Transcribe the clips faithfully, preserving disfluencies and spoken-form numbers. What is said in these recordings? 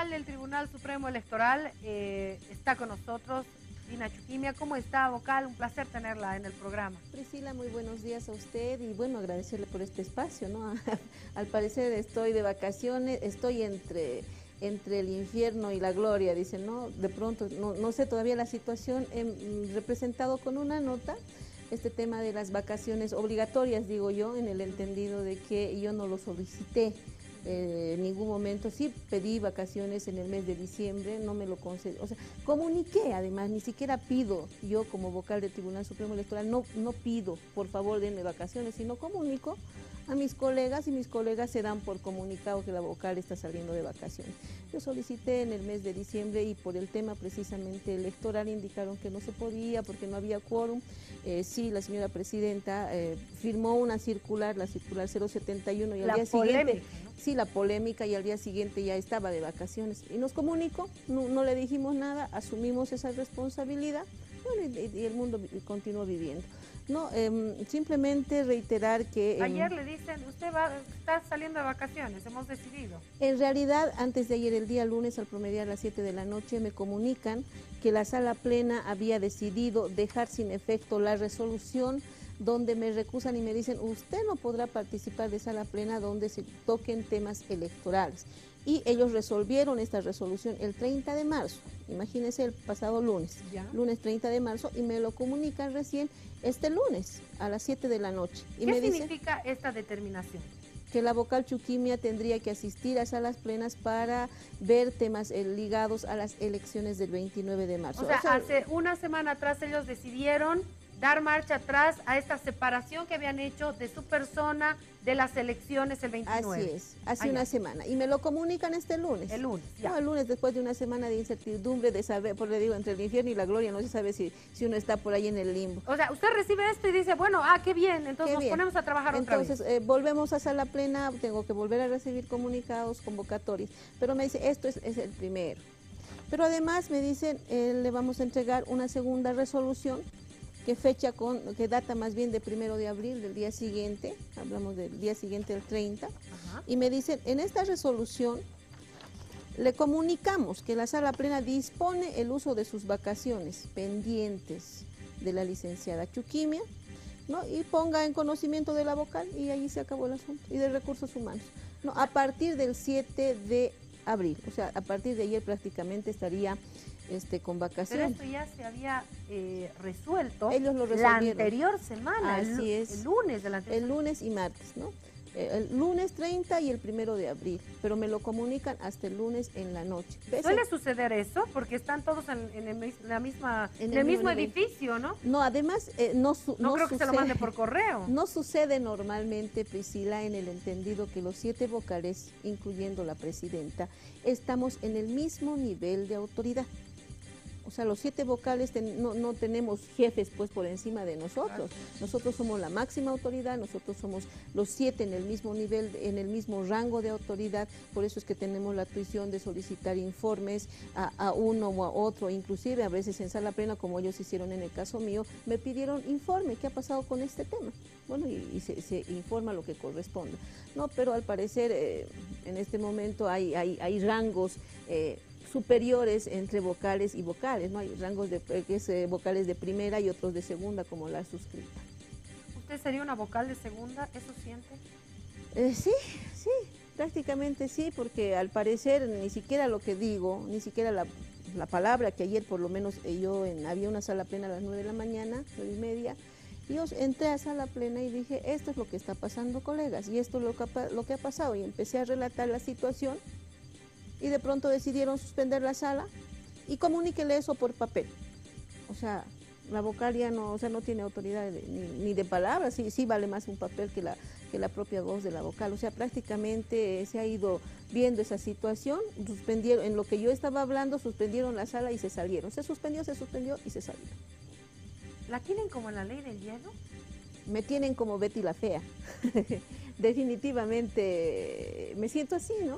vocal del Tribunal Supremo Electoral, eh, está con nosotros Dina Chuquimia. ¿Cómo está, vocal? Un placer tenerla en el programa. Priscila, muy buenos días a usted y bueno, agradecerle por este espacio, ¿no? Al parecer estoy de vacaciones, estoy entre, entre el infierno y la gloria, dicen, ¿no? De pronto, no, no sé todavía la situación, he representado con una nota este tema de las vacaciones obligatorias, digo yo, en el entendido de que yo no lo solicité. Eh, en ningún momento, sí pedí vacaciones en el mes de diciembre, no me lo concedió, o sea, comuniqué además, ni siquiera pido, yo como vocal del Tribunal Supremo Electoral, no, no pido, por favor denme vacaciones, sino comunico a mis colegas y mis colegas se dan por comunicado que la vocal está saliendo de vacaciones. Yo solicité en el mes de diciembre y por el tema precisamente electoral indicaron que no se podía porque no había quórum. Eh, sí, la señora presidenta eh, firmó una circular, la circular cero setenta y uno y al La día polémica, siguiente, ¿no? Sí, la polémica y al día siguiente ya estaba de vacaciones y nos comunicó, no, no le dijimos nada, asumimos esa responsabilidad, bueno, y, y el mundo continuó viviendo. No, eh, simplemente reiterar que... Eh, Ayer le dicen, usted va, está saliendo de vacaciones, hemos decidido. En realidad, antes de ayer, el día lunes, al promediar las siete de la noche, me comunican que la sala plena había decidido dejar sin efecto la resolución donde me recusan y me dicen, usted no podrá participar de sala plena donde se toquen temas electorales. Y ellos resolvieron esta resolución el treinta de marzo, imagínense el pasado lunes, ¿Ya? lunes treinta de marzo, y me lo comunican recién este lunes a las siete de la noche. Y ¿Qué me significa dicen, esta determinación? Que la vocal Chuquimia tendría que asistir a salas plenas para ver temas eh, ligados a las elecciones del veintinueve de marzo. O sea, o sea, hace una semana atrás ellos decidieron dar marcha atrás a esta separación que habían hecho de su persona de las elecciones el veintinueve. Así es, hace ah, una semana. Y me lo comunican este lunes. El lunes, ya. No, el lunes después de una semana de incertidumbre, de saber, por le digo, entre el infierno y la gloria, no se sabe si, si uno está por ahí en el limbo. O sea, usted recibe esto y dice, bueno, ah, qué bien, entonces Qué nos bien. ponemos a trabajar Entonces, otra vez. Entonces, eh, volvemos a sala plena, tengo que volver a recibir comunicados, convocatorias. Pero me dice, esto es, es el primero. Pero además me dicen, eh, le vamos a entregar una segunda resolución que fecha con, que data más bien de primero de abril, del día siguiente, hablamos del día siguiente, el treinta, Ajá. Y me dicen, en esta resolución le comunicamos que la sala plena dispone el uso de sus vacaciones pendientes de la licenciada Chuquimia, ¿no? Y ponga en conocimiento de la vocal y ahí se acabó el asunto, y de recursos humanos, ¿no? A partir del siete de abril, o sea, a partir de ayer prácticamente estaría este, con vacaciones. Pero esto ya se había eh, resuelto. Ellos lo la anterior semana, Así el, es. el lunes de la anterior El lunes y martes, ¿no? El lunes treinta y el primero de abril, pero me lo comunican hasta el lunes en la noche. ¿Suele suceder eso? Porque están todos en, en, el, la misma, en el, el mismo nivel. edificio, ¿no? No, además, eh, no, su, no, no creo sucede, que se lo mande por correo. No sucede normalmente, Priscila, en el entendido que los siete vocales, incluyendo la presidenta, estamos en el mismo nivel de autoridad. O sea, los siete vocales ten, no, no tenemos jefes pues por encima de nosotros. Nosotros somos la máxima autoridad, nosotros somos los siete en el mismo nivel, en el mismo rango de autoridad. Por eso es que tenemos la tuición de solicitar informes a, a uno o a otro. Inclusive a veces en sala plena, como ellos hicieron en el caso mío, me pidieron informe, ¿qué ha pasado con este tema? Bueno, y, y se, se informa lo que corresponda. No, pero al parecer eh, en este momento hay, hay, hay rangos eh, superiores entre vocales y vocales, ¿no? Hay rangos de que es, eh, vocales de primera y otros de segunda, como la suscrita. ¿Usted sería una vocal de segunda? ¿Eso siente? Eh, sí, sí, prácticamente sí, porque al parecer ni siquiera lo que digo, ni siquiera la, la palabra que ayer por lo menos eh, yo en, había una sala plena a las nueve de la mañana, nueve y media, y yo entré a sala plena y dije, esto es lo que está pasando, colegas, y esto es lo que, lo que ha pasado, y empecé a relatar la situación. Y de pronto decidieron suspender la sala y comuníquele eso por papel. O sea, la vocal ya no, o sea, no tiene autoridad de, ni, ni de palabras, sí, sí vale más un papel que la, que la propia voz de la vocal. O sea, prácticamente eh, se ha ido viendo esa situación, suspendieron, en lo que yo estaba hablando, suspendieron la sala y se salieron. Se suspendió, se suspendió y se salieron. ¿La tienen como en la ley del hielo? Me tienen como Betty la Fea. Definitivamente me siento así, ¿no?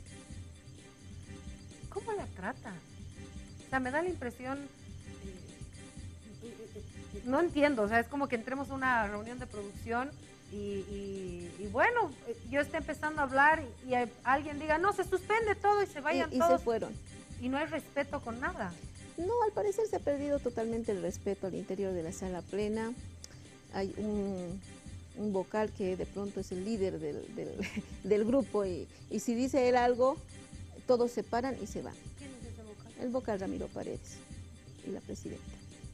¿Cómo la trata? O sea, me da la impresión, eh, no entiendo, o sea, es como que entremos a una reunión de producción y, y, y bueno, yo esté empezando a hablar y, y alguien diga, no, se suspende todo y se vayan y, y todos. se fueron. Y no hay respeto con nada. No, al parecer se ha perdido totalmente el respeto al interior de la sala plena. Hay un, un vocal que de pronto es el líder del, del, del grupo y, y si dice él algo, todos se paran y se van. ¿Quién es ese vocal? El vocal Ramiro Paredes y la presidenta.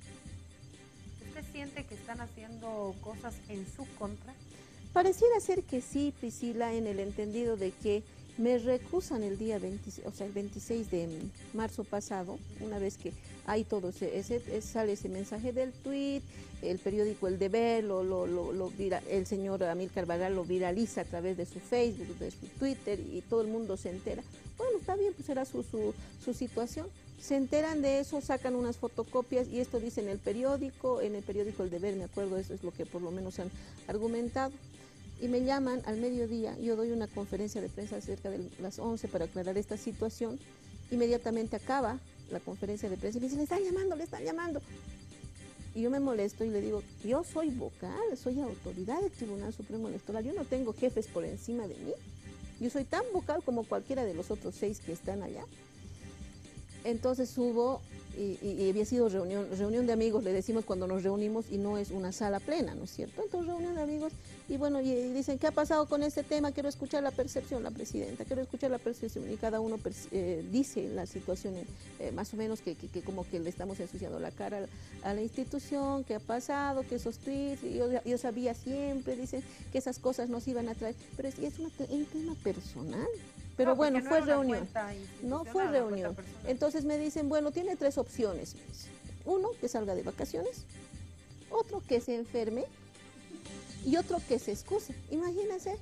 ¿Usted siente que están haciendo cosas en su contra? Pareciera ser que sí, Priscila, en el entendido de que me recusan el día veintiséis, o sea, el veintiséis de marzo pasado, una vez que hay todo ese, ese sale ese mensaje del tuit, el periódico El Deber, lo, lo, lo, lo vira, el señor Amílcar Barral lo viraliza a través de su Facebook, de su Twitter y todo el mundo se entera. Bueno, está bien, pues era su, su, su situación. Se enteran de eso, sacan unas fotocopias y esto dice en el periódico, en el periódico El Deber, me acuerdo, eso es lo que por lo menos han argumentado. Y me llaman al mediodía, yo doy una conferencia de prensa cerca de las once para aclarar esta situación, inmediatamente acaba la conferencia de prensa y me dicen, le están llamando, le están llamando. Y yo me molesto y le digo, yo soy vocal, soy autoridad del Tribunal Supremo Electoral, yo no tengo jefes por encima de mí, yo soy tan vocal como cualquiera de los otros seis que están allá. Entonces subo y, y, y había sido reunión, reunión de amigos, le decimos cuando nos reunimos y no es una sala plena, ¿no es cierto? Entonces reunión de amigos y bueno, y, y dicen, ¿qué ha pasado con este tema? Quiero escuchar la percepción, la presidenta, quiero escuchar la percepción y cada uno eh, dice la situación eh, más o menos que, que, que como que le estamos ensuciando la cara a la institución, qué ha pasado, que esos tweets, yo, yo sabía siempre, dicen que esas cosas nos iban a traer, pero es, es una, un tema personal. Pero no, bueno, no fue reunión. No fue reunión. Entonces me dicen, bueno, tiene tres opciones. Uno, que salga de vacaciones. Otro, que se enferme. Y otro, que se excuse. Imagínense.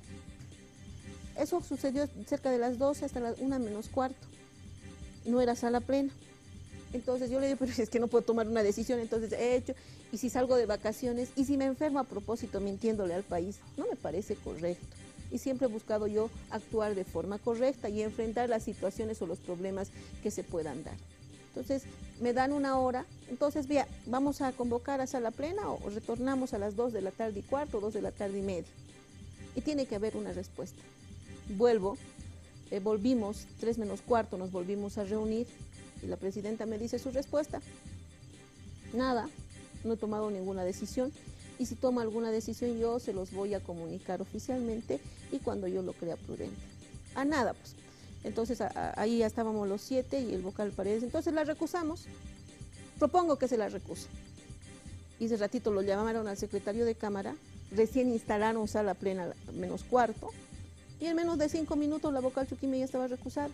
Eso sucedió cerca de las doce hasta las una menos cuarto. No era sala plena. Entonces yo le digo, pero es que no puedo tomar una decisión, entonces he hecho. Y si salgo de vacaciones, y si me enfermo a propósito mintiéndole al país, no me parece correcto. Y siempre he buscado yo actuar de forma correcta y enfrentar las situaciones o los problemas que se puedan dar. Entonces, me dan una hora, entonces, vea, vamos a convocar a sala plena o retornamos a las dos de la tarde y cuarto, dos de la tarde y media. Y tiene que haber una respuesta. Vuelvo, eh, volvimos, tres menos cuarto, nos volvimos a reunir y la presidenta me dice su respuesta. Nada, no he tomado ninguna decisión. Y si tomo alguna decisión yo se los voy a comunicar oficialmente y cuando yo lo crea prudente. A nada, pues. Entonces a, a, ahí ya estábamos los siete y el vocal Paredes. Entonces la recusamos. Propongo que se la recuse. Y ese ratito lo llamaron al secretario de Cámara. Recién instalaron sala plena menos cuarto. Y en menos de cinco minutos la vocal Chuquime ya estaba recusada.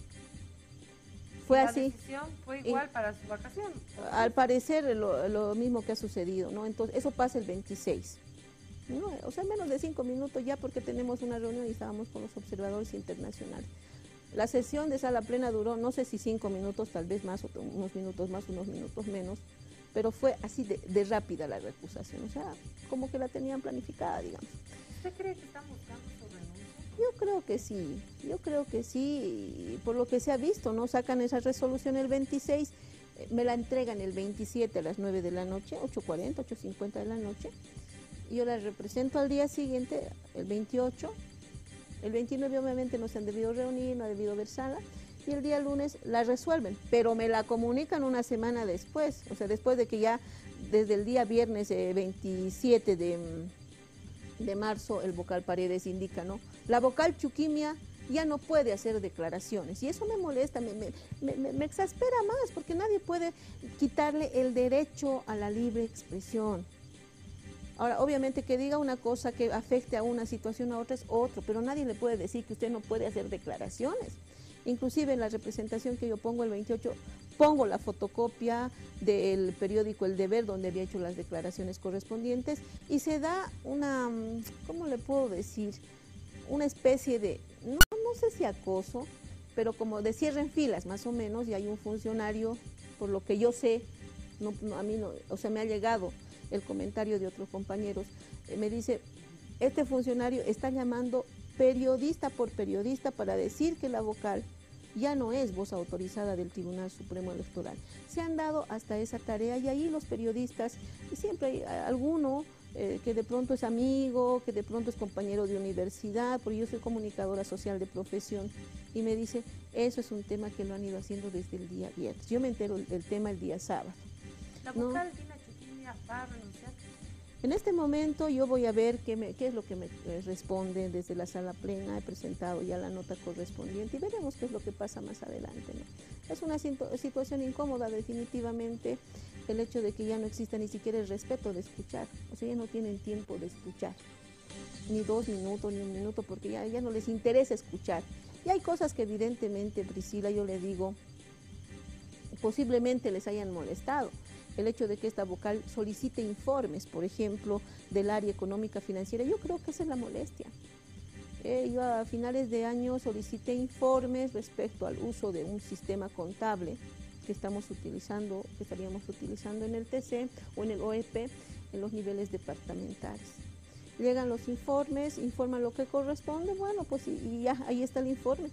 Fue la así. La decisión fue igual y, para su vacación. Al parecer lo, lo mismo que ha sucedido, ¿no? Entonces, eso pasa el veintiséis. ¿No? O sea, menos de cinco minutos ya porque tenemos una reunión y estábamos con los observadores internacionales. La sesión de sala plena duró, no sé si cinco minutos, tal vez más, unos minutos más, unos minutos menos, pero fue así de, de rápida la recusación, o sea, como que la tenían planificada, digamos. ¿Usted cree que están buscando su renuncia? Yo creo que sí, yo creo que sí, por lo que se ha visto, ¿no? Sacan esa resolución el veintiséis, eh, me la entregan el veintisiete a las nueve de la noche, ocho cuarenta, ocho cincuenta de la noche, y yo la represento al día siguiente, el veintiocho, el veintinueve obviamente no se han debido reunir, no ha debido haber sala, y el día lunes la resuelven, pero me la comunican una semana después, o sea, después de que ya desde el día viernes eh, veintisiete de... de marzo el vocal Paredes indica, ¿no? La vocal Chuquimia ya no puede hacer declaraciones y eso me molesta, me, me, me, me exaspera más porque nadie puede quitarle el derecho a la libre expresión. Ahora, obviamente que diga una cosa que afecte a una situación a otra es otro, pero nadie le puede decir que usted no puede hacer declaraciones. Inclusive en la representación que yo pongo el veintiocho, pongo la fotocopia del periódico El Deber, donde había hecho las declaraciones correspondientes, y se da una, ¿cómo le puedo decir? Una especie de, no, no sé si acoso, pero como de cierre en filas, más o menos, y hay un funcionario, por lo que yo sé, no, no, a mí no, o sea, me ha llegado el comentario de otros compañeros, eh, me dice, este funcionario está llamando periodista por periodista para decir que la vocal ya no es voz autorizada del Tribunal Supremo Electoral. Se han dado hasta esa tarea y ahí los periodistas, y siempre hay alguno eh, que de pronto es amigo, que de pronto es compañero de universidad, porque yo soy comunicadora social de profesión, y me dice, eso es un tema que lo han ido haciendo desde el día viernes. Yo me entero del tema el día sábado. ¿La vocal Dina Chuquibia va a renunciar? En este momento yo voy a ver qué, me, qué es lo que me eh, responde desde la sala plena. He presentado ya la nota correspondiente y veremos qué es lo que pasa más adelante, ¿no? Es una situación incómoda definitivamente el hecho de que ya no exista ni siquiera el respeto de escuchar. O sea, ya no tienen tiempo de escuchar, ni dos minutos, ni un minuto, porque ya, ya no les interesa escuchar. Y hay cosas que evidentemente, Priscila, yo le digo, posiblemente les hayan molestado. El hecho de que esta vocal solicite informes, por ejemplo, del área económica financiera, yo creo que esa es la molestia. Eh, yo a finales de año solicité informes respecto al uso de un sistema contable que estamos utilizando, que estaríamos utilizando en el T C o en el O E P, en los niveles departamentales. Llegan los informes, informan lo que corresponde, bueno, pues y, y ya, ahí está el informe.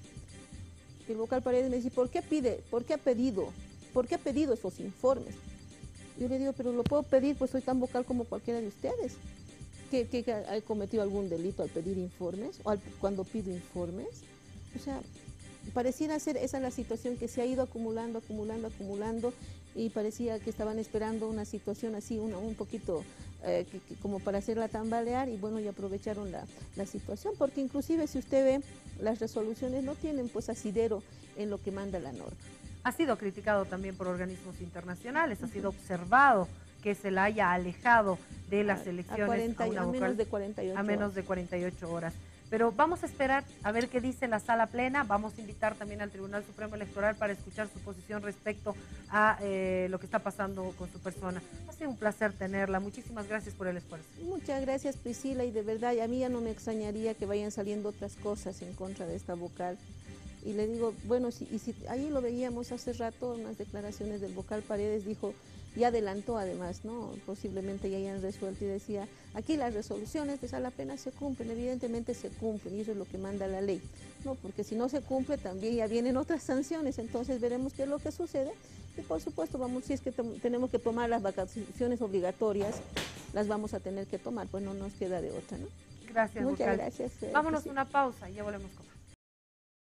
El vocal Paredes me dice, ¿por qué pide? ¿Por qué ha pedido? ¿Por qué ha pedido esos informes? Yo le digo, pero lo puedo pedir, pues soy tan vocal como cualquiera de ustedes. ¿Que, que, que ha cometido algún delito al pedir informes o al, cuando pido informes? O sea, pareciera ser esa la situación que se ha ido acumulando, acumulando, acumulando, y parecía que estaban esperando una situación así, una, un poquito eh, que, que como para hacerla tambalear, y bueno, y aprovecharon la, la situación, porque inclusive si usted ve, las resoluciones no tienen pues asidero en lo que manda la norma. Ha sido criticado también por organismos internacionales, ha sido observado que se la haya alejado de las a, elecciones a, cuarenta, a, una a vocal, menos de cuarenta y ocho a menos de cuarenta y ocho horas. Pero vamos a esperar a ver qué dice la sala plena. Vamos a invitar también al Tribunal Supremo Electoral para escuchar su posición respecto a eh, lo que está pasando con su persona. Ha sido un placer tenerla. Muchísimas gracias por el esfuerzo. Muchas gracias, Priscila, y de verdad a mí ya no me extrañaría que vayan saliendo otras cosas en contra de esta vocal. Y le digo, bueno, si, y si ahí lo veíamos hace rato, unas declaraciones del vocal Paredes, dijo, y adelantó además, ¿no? Posiblemente ya hayan resuelto, y decía, aquí las resoluciones de sala plena se cumplen, evidentemente se cumplen, y eso es lo que manda la ley, ¿no? Porque si no se cumple también ya vienen otras sanciones, entonces veremos qué es lo que sucede, y por supuesto, vamos, si es que tenemos que tomar las vacaciones obligatorias, las vamos a tener que tomar, pues no nos queda de otra, ¿no? Gracias, Muchas vocal. gracias. Eh, Vámonos sí. a una pausa y ya volvemos con más.